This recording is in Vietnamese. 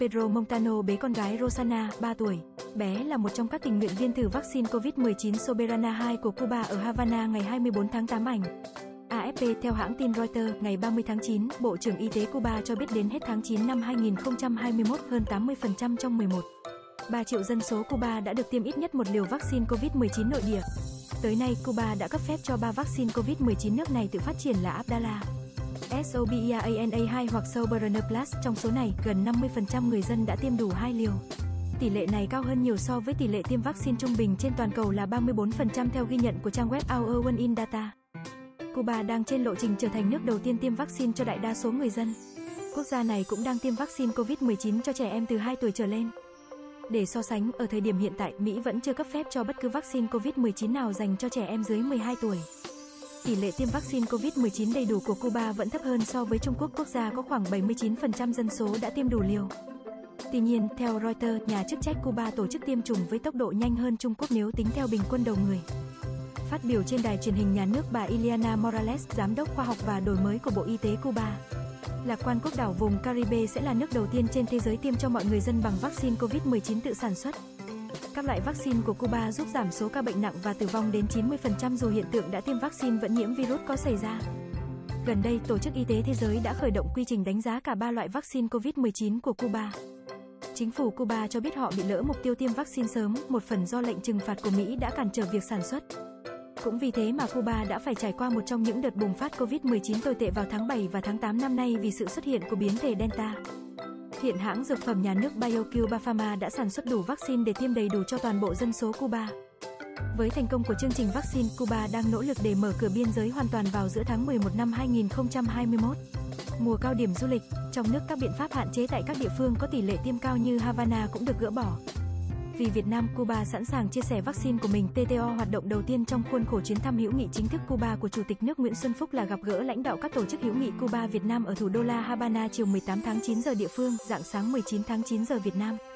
Pedro Montano bế con gái Rosana, 3 tuổi. Bé là một trong các tình nguyện viên thử vaccine COVID-19 Soberana 2 của Cuba ở Havana ngày 24 tháng 8 ảnh. AFP theo hãng tin Reuters, ngày 30 tháng 9, Bộ trưởng Y tế Cuba cho biết đến hết tháng 9 năm 2021, hơn 80% trong 11,3 triệu dân số Cuba đã được tiêm ít nhất một liều vaccine COVID-19 nội địa. Tới nay, Cuba đã cấp phép cho 3 vaccine COVID-19 nước này tự phát triển là Abdala, Soberana-2 hoặc Soberana Plus. Trong số này, gần 50% người dân đã tiêm đủ 2 liều. Tỷ lệ này cao hơn nhiều so với tỷ lệ tiêm vaccine trung bình trên toàn cầu là 34% theo ghi nhận của trang web Our One in Data. Cuba đang trên lộ trình trở thành nước đầu tiên tiêm vaccine cho đại đa số người dân. Quốc gia này cũng đang tiêm vaccine COVID-19 cho trẻ em từ 2 tuổi trở lên. Để so sánh, ở thời điểm hiện tại, Mỹ vẫn chưa cấp phép cho bất cứ vaccine COVID-19 nào dành cho trẻ em dưới 12 tuổi. Tỷ lệ tiêm vaccine COVID-19 đầy đủ của Cuba vẫn thấp hơn so với Trung Quốc, quốc gia có khoảng 79% dân số đã tiêm đủ liều. Tuy nhiên, theo Reuters, nhà chức trách Cuba tổ chức tiêm chủng với tốc độ nhanh hơn Trung Quốc nếu tính theo bình quân đầu người. Phát biểu trên đài truyền hình nhà nước, bà Ileana Morales, giám đốc khoa học và đổi mới của Bộ Y tế Cuba, lạc quan quốc đảo vùng Caribe sẽ là nước đầu tiên trên thế giới tiêm cho mọi người dân bằng vaccine COVID-19 tự sản xuất. Các loại vaccine của Cuba giúp giảm số ca bệnh nặng và tử vong đến 90% dù hiện tượng đã tiêm vaccine vẫn nhiễm virus có xảy ra. Gần đây, Tổ chức Y tế Thế giới đã khởi động quy trình đánh giá cả 3 loại vaccine COVID-19 của Cuba. Chính phủ Cuba cho biết họ bị lỡ mục tiêu tiêm vaccine sớm, một phần do lệnh trừng phạt của Mỹ đã cản trở việc sản xuất. Cũng vì thế mà Cuba đã phải trải qua một trong những đợt bùng phát COVID-19 tồi tệ vào tháng 7 và tháng 8 năm nay vì sự xuất hiện của biến thể Delta. Hiện hãng dược phẩm nhà nước BioCuba Pharma đã sản xuất đủ vaccine để tiêm đầy đủ cho toàn bộ dân số Cuba. Với thành công của chương trình vaccine, Cuba đang nỗ lực để mở cửa biên giới hoàn toàn vào giữa tháng 11 năm 2021. Mùa cao điểm du lịch, trong nước các biện pháp hạn chế tại các địa phương có tỷ lệ tiêm cao như Havana cũng được gỡ bỏ. Vì Việt Nam, Cuba sẵn sàng chia sẻ vaccine của mình. TTO hoạt động đầu tiên trong khuôn khổ chuyến thăm hữu nghị chính thức Cuba của Chủ tịch nước Nguyễn Xuân Phúc là gặp gỡ lãnh đạo các tổ chức hữu nghị Cuba Việt Nam ở thủ đô La Habana chiều 18 tháng 9 giờ địa phương, rạng sáng 19 tháng 9 giờ Việt Nam.